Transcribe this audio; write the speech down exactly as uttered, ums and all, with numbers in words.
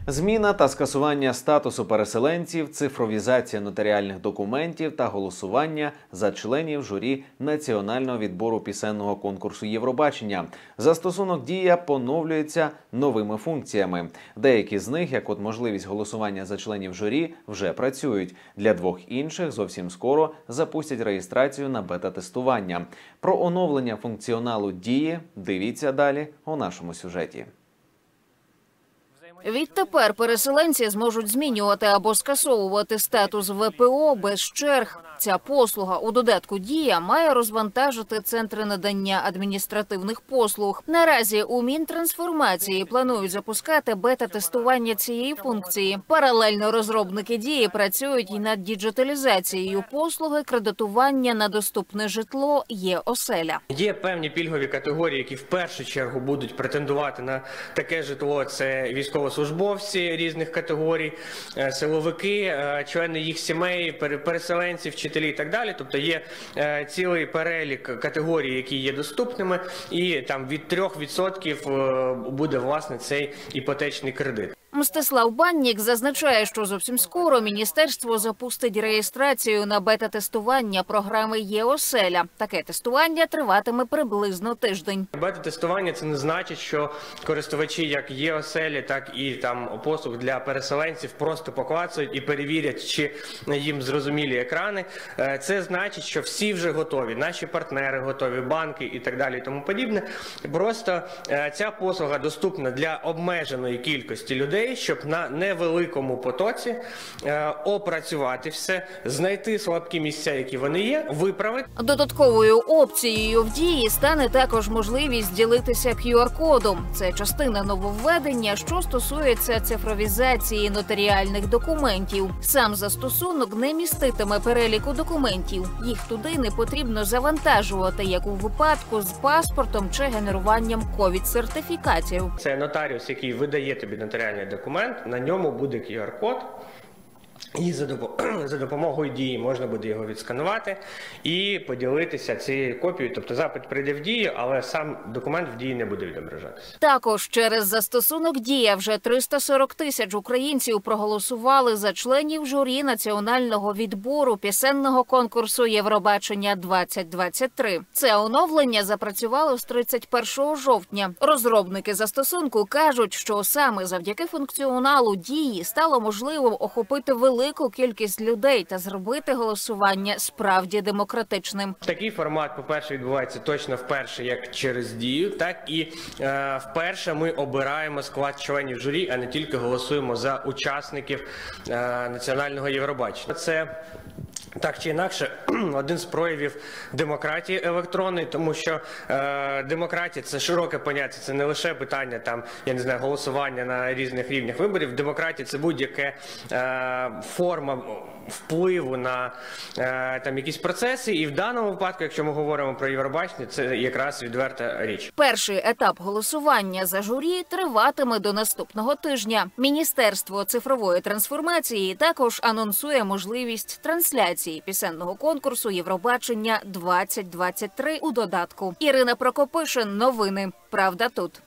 Зміна та скасування статусу переселенців, цифровізація нотаріальних документів та голосування за членів журі національного відбору пісенного конкурсу Євробачення. Застосунок «Дія» поновлюється новими функціями. Деякі з них, як от можливість голосування за членів журі, вже працюють. Для двох інших зовсім скоро запустять реєстрацію на бета-тестування. Про оновлення функціоналу «Дії» дивіться далі у нашому сюжеті. Відтепер переселенці зможуть змінювати або скасовувати статус В П О без черг. Ця послуга у додатку «Дія» має розвантажити центри надання адміністративних послуг. Наразі у Мінтрансформації планують запускати бета-тестування цієї функції. Паралельно розробники «Дії» працюють і над діджиталізацією послуги кредитування на доступне житло «Є-оселя». Є певні пільгові категорії, які в першу чергу будуть претендувати на таке житло. Це військовослужбовці різних категорій, силовики, члени їх сімей, переселенці, вчителі і так далі. Тобто є е, цілий перелік категорій, які є доступними, і там від трьох відсотків е, буде, власне, цей іпотечний кредит. Мстислав Баннік зазначає, що зовсім скоро міністерство запустить реєстрацію на бета-тестування програми «Є-оселя». Таке тестування триватиме приблизно тиждень. Бета-тестування – це не значить, що користувачі як «Є-оселі», так і там послуг для переселенців просто поклацають і перевірять, чи їм зрозумілі екрани. Це значить, що всі вже готові, наші партнери готові, банки і так далі і тому подібне. Просто ця послуга доступна для обмеженої кількості людей, щоб на невеликому потоці е, опрацювати все, знайти слабкі місця, які вони є, виправити. Додатковою опцією в «Дії» стане також можливість ділитися Q R-кодом. Це частина нововведення, що стосується цифровізації нотаріальних документів. Сам застосунок не міститиме переліку документів. Їх туди не потрібно завантажувати, як у випадку з паспортом чи генеруванням ковід-сертифікатів. Це нотаріус, який видає тобі нотаріальний документ, на ньому буде Q R-код. І за допомогою «Дії» можна буде його відсканувати і поділитися цією копією. Тобто запит прийде в «Дію», але сам документ в «Дії» не буде відображатися. Також через застосунок «Дія» вже триста сорок тисяч українців проголосували за членів журі національного відбору пісенного конкурсу Євробачення двадцять двадцять три. Це оновлення запрацювало з тридцять першого жовтня. Розробники застосунку кажуть, що саме завдяки функціоналу «Дії» стало можливо охопити велику велику кількість людей та зробити голосування справді демократичним. Такий формат, по-перше, відбувається точно вперше, як через «Дію», так і е, вперше ми обираємо склад членів журі, а не тільки голосуємо за учасників е, національного Євробачення. Це так чи інакше один з проявів демократії електронної, тому що е, демократія – це широке поняття, це не лише питання там, я не знаю, голосування на різних рівнях виборів. Демократія – це будь-яке е, форма впливу на е, там якісь процеси, і в даному випадку, якщо ми говоримо про Євробачення, це якраз відверта річ. Перший етап голосування за журі триватиме до наступного тижня. Міністерство цифрової трансформації також анонсує можливість трансляції пісенного конкурсу Євробачення двадцять двадцять три у додатку. Ірина Прокопишин, новини. Правда тут.